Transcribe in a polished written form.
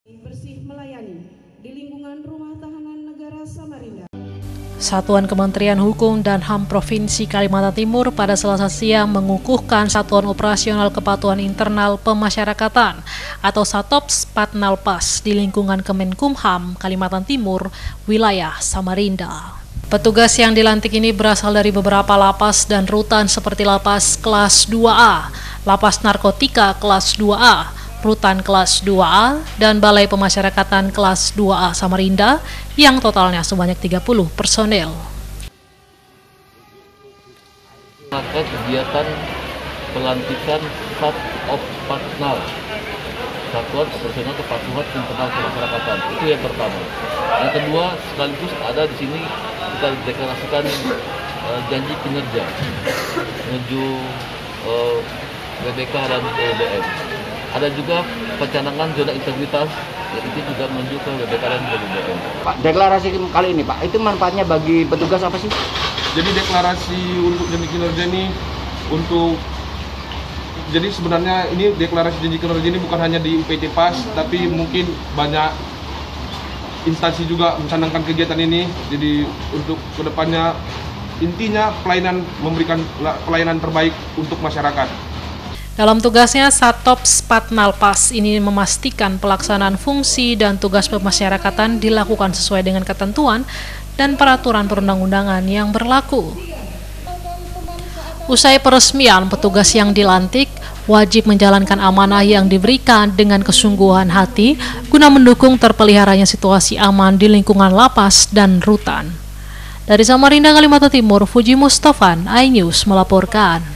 Bersih melayani di lingkungan Rumah Tahanan Negara Samarinda. Satuan Kementerian Hukum dan HAM Provinsi Kalimantan Timur pada Selasa siang mengukuhkan Satuan Operasional Kepatuhan Internal Pemasyarakatan atau SATOPS Patnalpas di lingkungan Kemenkumham Kalimantan Timur, wilayah Samarinda. Petugas yang dilantik ini berasal dari beberapa lapas dan rutan seperti Lapas Kelas 2A, Lapas Narkotika Kelas 2A, Rutan Kelas 2A, dan Balai Pemasyarakatan Kelas 2A Samarinda yang totalnya sebanyak 30 personel. Maka kegiatan pelantikan SATOPS Patnal, Satuan Operasional Kepatuhan Internal Pemasyarakatan, itu yang pertama. Yang kedua, sekaligus ada di sini kita deklarasikan janji kinerja menuju WBK dan WBM. Ada juga pencanangan zona integritas, itu juga menuju ke WBK dan WBM. Pak, deklarasi kali ini Pak, itu manfaatnya bagi petugas apa sih? Jadi deklarasi untuk janji kinerja ini jadi sebenarnya ini deklarasi janji kinerja ini bukan hanya di UPT PAS, tapi mungkin banyak instansi juga mencanangkan kegiatan ini. Jadi untuk kedepannya intinya memberikan pelayanan terbaik untuk masyarakat. Dalam tugasnya, SATOPS Patnalpas ini memastikan pelaksanaan fungsi dan tugas pemasyarakatan dilakukan sesuai dengan ketentuan dan peraturan perundang-undangan yang berlaku. Usai peresmian, petugas yang dilantik wajib menjalankan amanah yang diberikan dengan kesungguhan hati guna mendukung terpeliharanya situasi aman di lingkungan lapas dan rutan. Dari Samarinda, Kalimantan Timur, Fuji Mustafan, iNews melaporkan.